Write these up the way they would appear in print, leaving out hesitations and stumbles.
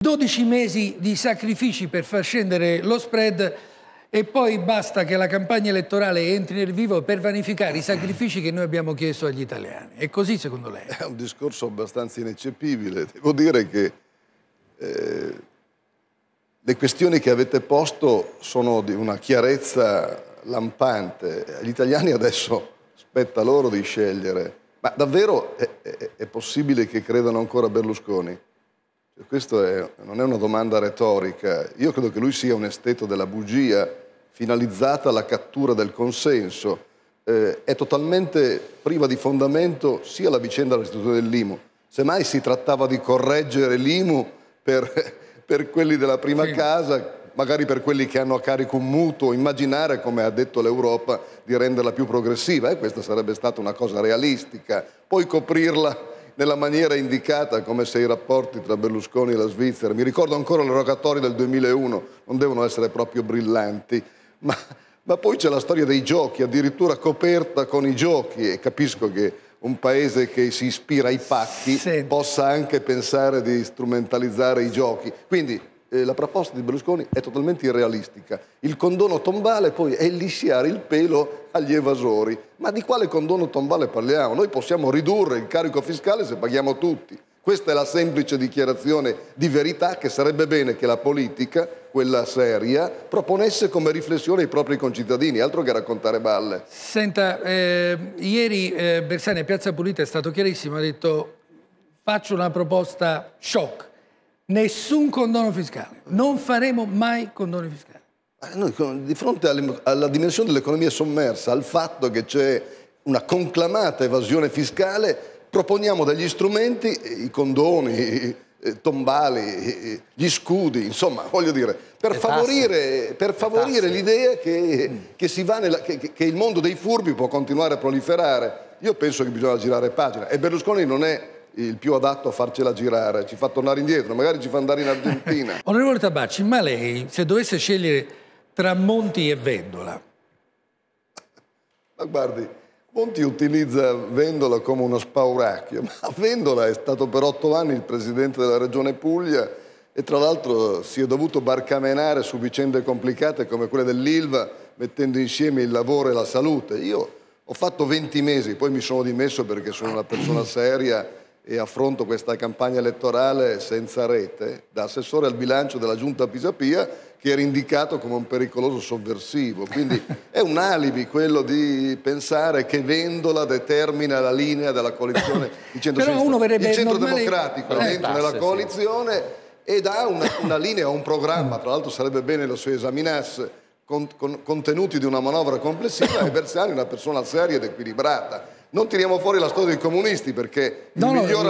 12 mesi di sacrifici per far scendere lo spread e poi basta che la campagna elettorale entri nel vivo per vanificare i sacrifici che noi abbiamo chiesto agli italiani. È così secondo lei? È un discorso abbastanza ineccepibile. Devo dire che le questioni che avete posto sono di una chiarezza lampante. Agli italiani adesso spetta loro di scegliere. Ma davvero è possibile che credano ancora a Berlusconi? Questa non è una domanda retorica. Io credo che lui sia un esteto della bugia finalizzata alla cattura del consenso. È totalmente priva di fondamento sia la vicenda dell'istituzione dell'IMU. Semmai si trattava di correggere l'IMU per quelli della prima casa, magari per quelli che hanno a carico un mutuo, immaginare, come ha detto l'Europa, di renderla più progressiva. E questa sarebbe stata una cosa realistica. Poi coprirla nella maniera indicata, come se i rapporti tra Berlusconi e la Svizzera, mi ricordo ancora le rogatorie del 2001, non devono essere proprio brillanti, ma poi c'è la storia dei giochi, addirittura coperta con i giochi, e capisco che un paese che si ispira ai pacchi possa anche pensare di strumentalizzare i giochi. Quindi la proposta di Berlusconi è totalmente irrealistica. Il condono tombale poi è lisciare il pelo agli evasori. Ma di quale condono tombale parliamo? Noi possiamo ridurre il carico fiscale se paghiamo tutti. Questa è la semplice dichiarazione di verità che sarebbe bene che la politica, quella seria, proponesse come riflessione ai propri concittadini, altro che raccontare balle. Senta, ieri Bersani a Piazza Pulita è stato chiarissimo, ha detto faccio una proposta shock. Nessun condono fiscale, non faremo mai condoni fiscali. Noi di fronte alla dimensione dell'economia sommersa, al fatto che c'è una conclamata evasione fiscale, proponiamo degli strumenti, i condoni, tombali, gli scudi, insomma, voglio dire, per favorire l'idea che il mondo dei furbi può continuare a proliferare. Io penso che bisogna girare pagina e Berlusconi non è il più adatto a farcela girare, ci fa tornare indietro, magari ci fa andare in Argentina. Onorevole Tabacci, ma lei, se dovesse scegliere tra Monti e Vendola? Ma guardi, Monti utilizza Vendola come uno spauracchio, ma Vendola è stato per 8 anni il presidente della Regione Puglia e tra l'altro si è dovuto barcamenare su vicende complicate come quelle dell'Ilva, mettendo insieme il lavoro e la salute. Io ho fatto 20 mesi, poi mi sono dimesso perché sono una persona seria e affronto questa campagna elettorale senza rete, da assessore al bilancio della Giunta Pisapia, che era indicato come un pericoloso sovversivo. Quindi è un alibi quello di pensare che Vendola determina la linea della coalizione di centro-sinistra. Il centro democratico è dentro nella coalizione e dà una linea, un programma, tra l'altro sarebbe bene lo si esaminasse, contenuti di una manovra complessiva, e Bersani è una persona seria ed equilibrata. Non tiriamo fuori la storia dei comunisti perché il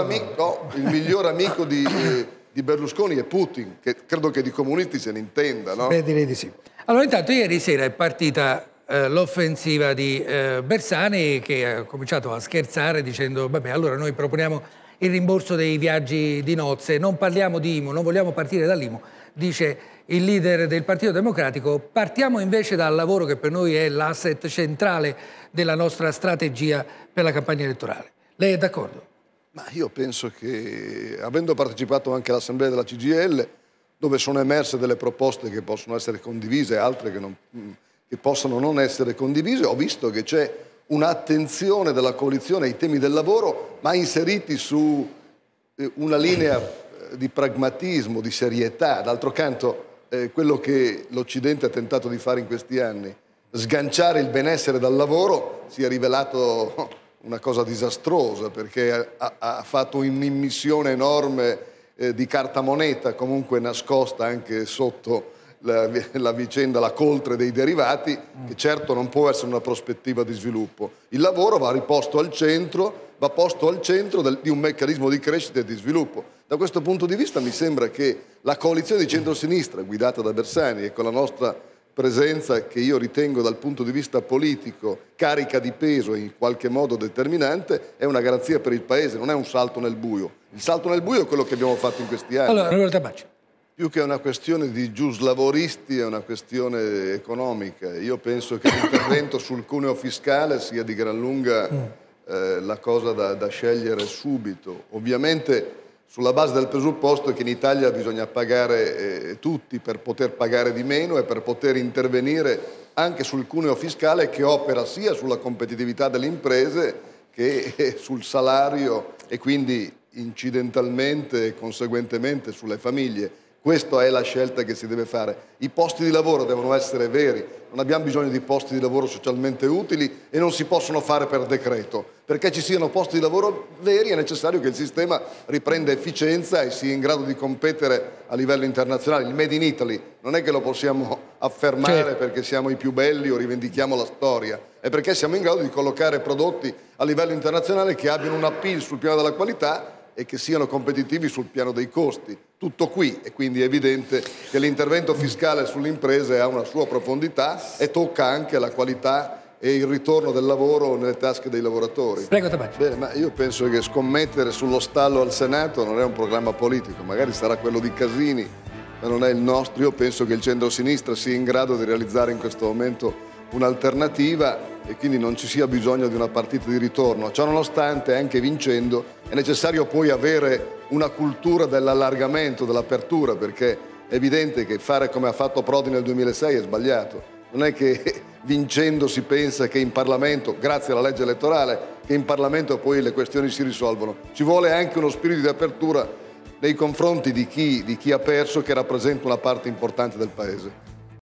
miglior amico di Berlusconi è Putin, che credo che di comunisti se ne intenda, no? Beh, direi di sì. Allora, intanto ieri sera è partita l'offensiva di Bersani, che ha cominciato a scherzare dicendo vabbè, allora noi proponiamo il rimborso dei viaggi di nozze, non parliamo di IMU, non vogliamo partire dall'IMU, dice il leader del Partito Democratico, partiamo invece dal lavoro che per noi è l'asset centrale della nostra strategia per la campagna elettorale. Lei è d'accordo? Ma io penso che, avendo partecipato anche all'assemblea della CGIL, dove sono emerse delle proposte che possono essere condivise e altre che possono non essere condivise, ho visto che c'è un'attenzione della coalizione ai temi del lavoro, ma inseriti su una linea di pragmatismo, di serietà. D'altro canto, quello che l'Occidente ha tentato di fare in questi anni, sganciare il benessere dal lavoro, si è rivelato una cosa disastrosa, perché ha fatto un'immissione enorme di carta moneta, comunque nascosta anche sotto la vicenda, la coltre dei derivati, che certo non può essere una prospettiva di sviluppo. Il lavoro va riposto al centro, va posto al centro di un meccanismo di crescita e di sviluppo. Da questo punto di vista mi sembra che la coalizione di centrosinistra, guidata da Bersani e con la nostra presenza, che io ritengo dal punto di vista politico carica di peso e in qualche modo determinante, è una garanzia per il Paese, non è un salto nel buio. Il salto nel buio è quello che abbiamo fatto in questi anni. Allora, più che una questione di giuslavoristi è una questione economica. Io penso che l'intervento sul cuneo fiscale sia di gran lunga la cosa da scegliere subito. Ovviamente sulla base del presupposto che in Italia bisogna pagare tutti per poter pagare di meno e per poter intervenire anche sul cuneo fiscale che opera sia sulla competitività delle imprese che sul salario e quindi incidentalmente e conseguentemente sulle famiglie. Questa è la scelta che si deve fare. I posti di lavoro devono essere veri, non abbiamo bisogno di posti di lavoro socialmente utili e non si possono fare per decreto. Perché ci siano posti di lavoro veri è necessario che il sistema riprenda efficienza e sia in grado di competere a livello internazionale. Il Made in Italy non è che lo possiamo affermare perché siamo i più belli o rivendichiamo la storia, è perché siamo in grado di collocare prodotti a livello internazionale che abbiano un appeal sul piano della qualità e che siano competitivi sul piano dei costi. Tutto qui, e quindi è evidente che l'intervento fiscale sulle imprese ha una sua profondità e tocca anche la qualità e il ritorno del lavoro nelle tasche dei lavoratori. Prego, Tabacci. Bene, ma io penso che scommettere sullo stallo al Senato non è un programma politico, magari sarà quello di Casini, ma non è il nostro. Io penso che il centro-sinistra sia in grado di realizzare in questo momento un'alternativa e quindi non ci sia bisogno di una partita di ritorno. Ciononostante, anche vincendo, è necessario poi avere una cultura dell'allargamento, dell'apertura, perché è evidente che fare come ha fatto Prodi nel 2006 è sbagliato. Non è che vincendo si pensa che in Parlamento, grazie alla legge elettorale, che in Parlamento poi le questioni si risolvono. Ci vuole anche uno spirito di apertura nei confronti di chi ha perso, che rappresenta una parte importante del Paese.